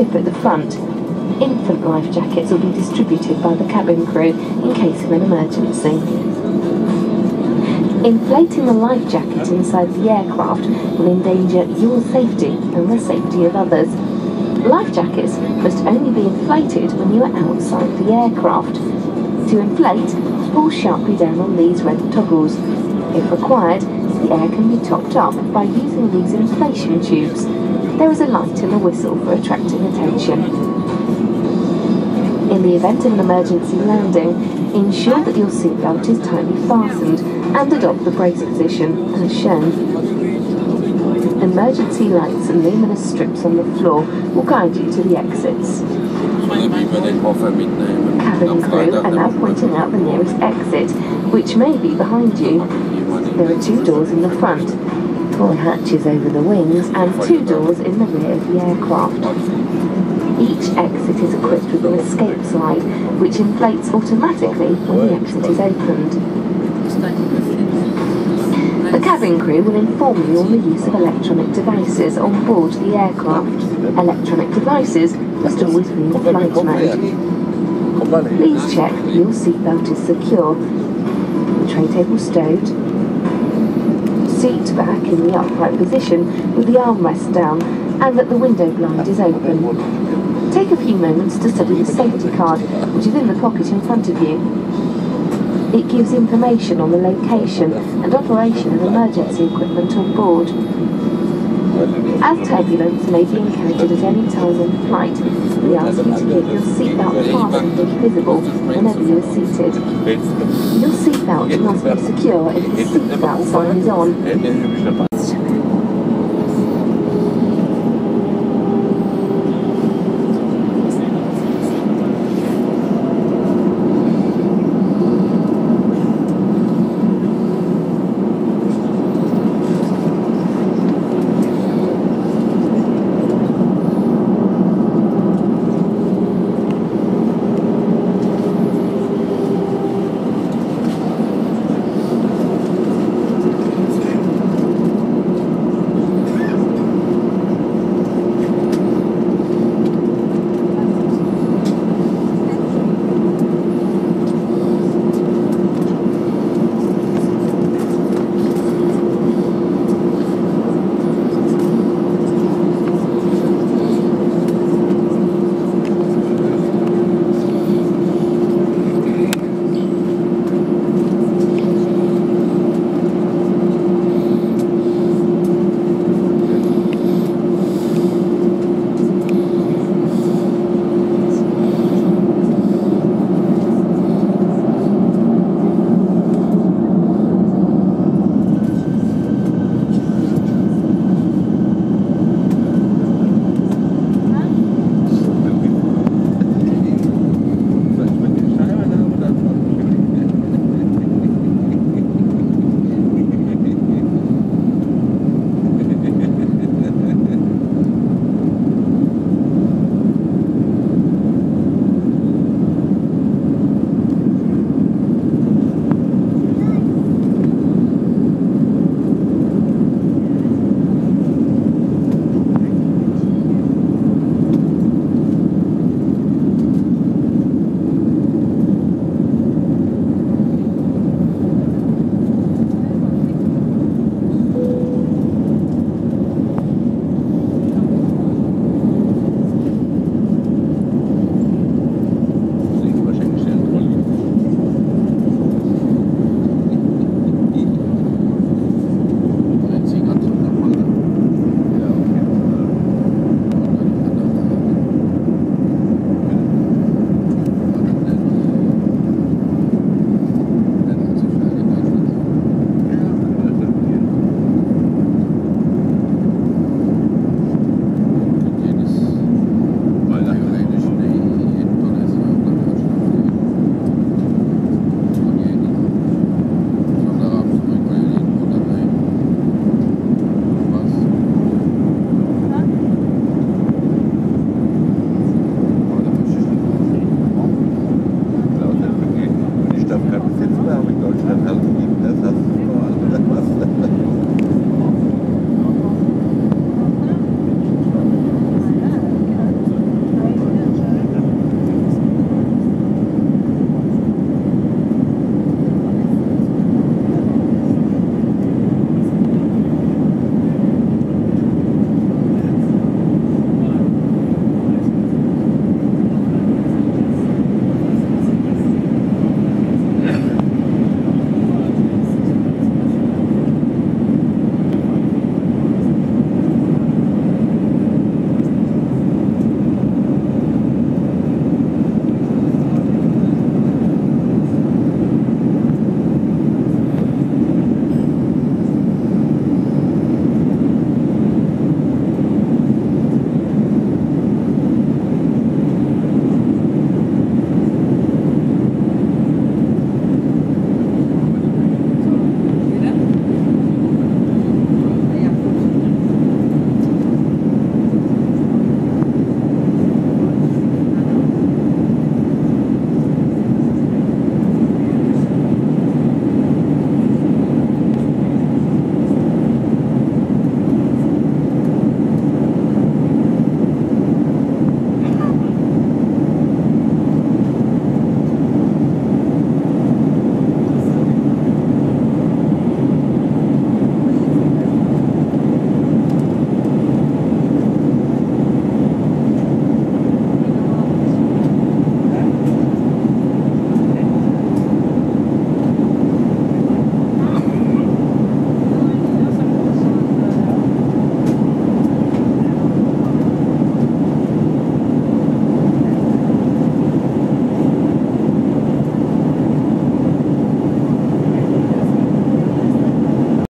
clip at the front. Infant life jackets will be distributed by the cabin crew in case of an emergency. Inflating the life jacket inside the aircraft will endanger your safety and the safety of others. Life jackets must only be inflated when you are outside the aircraft. To inflate, pull sharply down on these red toggles. If required, the air can be topped up by using these inflation tubes. There is a light and a whistle for attracting attention. In the event of an emergency landing, ensure that your seatbelt is tightly fastened and adopt the brace position as shown. Emergency lights and luminous strips on the floor will guide you to the exits. Cabin crew are now pointing out the nearest exit, which may be behind you. There are 2 doors in the front, 4 hatches over the wings, and 2 doors in the rear of the aircraft. Each exit is equipped with an escape slide, which inflates automatically when the exit is opened. The cabin crew will inform you on the use of electronic devices on board the aircraft. Electronic devices must always be in flight mode. Please check that your seatbelt is secure, the tray table stowed, seat back in the upright position with the armrest down, and that the window blind is open. Take a few moments to study the safety card, which is in the pocket in front of you. It gives information on the location and operation of emergency equipment on board. As turbulence may be encountered at any time in flight, we ask you to keep your seatbelt fastened and visible whenever you are seated. Your seatbelt must be secure if the seatbelt sign is on.